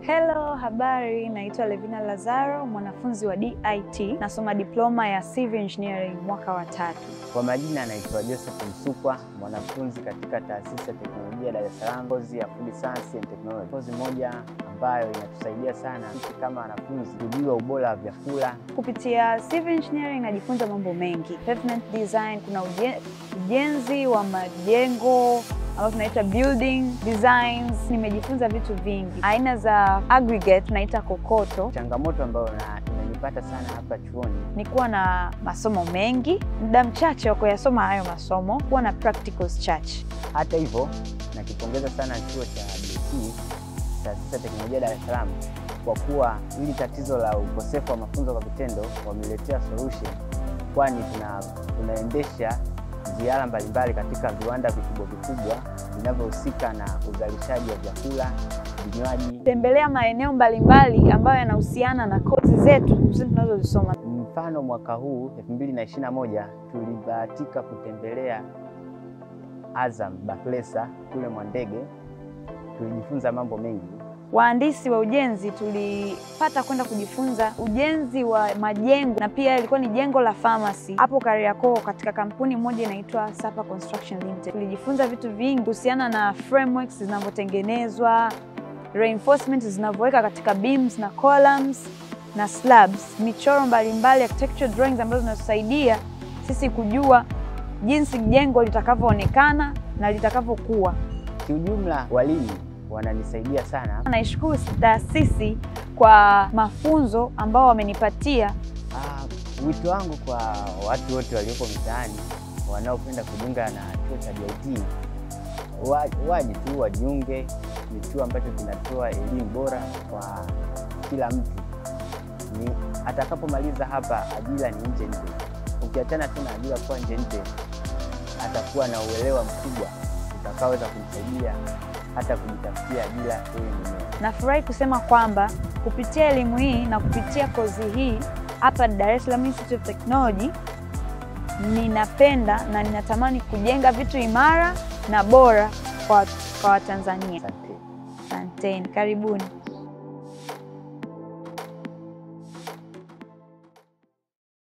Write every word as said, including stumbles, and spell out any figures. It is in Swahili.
Hello, habari, naitwa Levina Lazaro, mwanafunzi wa D I T, nasoma diploma ya Civil Engineering mwaka wa tatu. Kwa majina naitwa Joseph Msukwa, mwanafunzi katika taasisi ya teknolojia Dar es Salaam, kozi ya Food Science and Technology. Kozi moja ambayo inatusaidia sana sisi kama wanafunzi kujua ubora wa vyakula. Kupitia Civil Engineering najifunza mambo mengi. Pavement design, kuna ujenzi wa majengo ambao tunaita building designs. Nimejifunza vitu vingi. Aina za aggregate tunaita kokoto. Changamoto ambayo inanipata sana hapa chuoni ni kuwa na masomo mengi, muda mchache wa kuyasoma hayo masomo, kuwa na practicals chache. Hata hivyo, nakipongeza sana chuo cha D I T, taasisi ya teknolojia Dar es Salaam, kwa kuwa hili tatizo la ukosefu wa mafunzo kwa vitendo wameletea solution, kwani tuna tunaendesha ziara mbalimbali katika viwanda vikubwa vikubwa vinavyohusika na uzalishaji wa vyakula, vinywaji. Tembelea maeneo mbalimbali ambayo yanahusiana na kozi zetu tunazozisoma. Mfano, mwaka huu elfu mbili na ishirini na moja tulibahatika kutembelea Azam Baklesa kule Mwandege. Tulijifunza mambo mengi. Wahandisi wa ujenzi tulipata kwenda kujifunza ujenzi wa majengo, na pia ilikuwa ni jengo la pharmacy hapo Kariakoo katika kampuni moja inaitwa Sapa Construction Limited. Tulijifunza vitu vingi kuhusiana na frameworks zinavyotengenezwa, reinforcement zinavyoweka katika beams na columns na slabs, michoro mbalimbali, architectural drawings ambazo zinatusaidia sisi kujua jinsi jengo litakavyoonekana na litakavyokuwa. Kiujumla, walimu wananisaidia sana. Naishukuru taasisi kwa mafunzo ambao wamenipatia. Uh, wito wangu kwa watu wote walioko mtaani wanaopenda kujiunga na chuo cha D I T, waje tu wajiunge. Ni chuo ambacho kinatoa elimu bora kwa kila mtu. Ni atakapomaliza hapa, ajira ni nje nje. Ukiachana tu na ajira kwa nje nje, atakuwa na uelewa mkubwa utakaoweza kumsaidia hata kujitafutia ajira yeye mwenyewe. Nafurahi kusema kwamba kupitia elimu hii na kupitia kozi hii hapa Dar es Salaam Institute of Technology, ninapenda na ninatamani kujenga vitu imara na bora kwa kwa Watanzania. Asante. Asanteni, karibuni.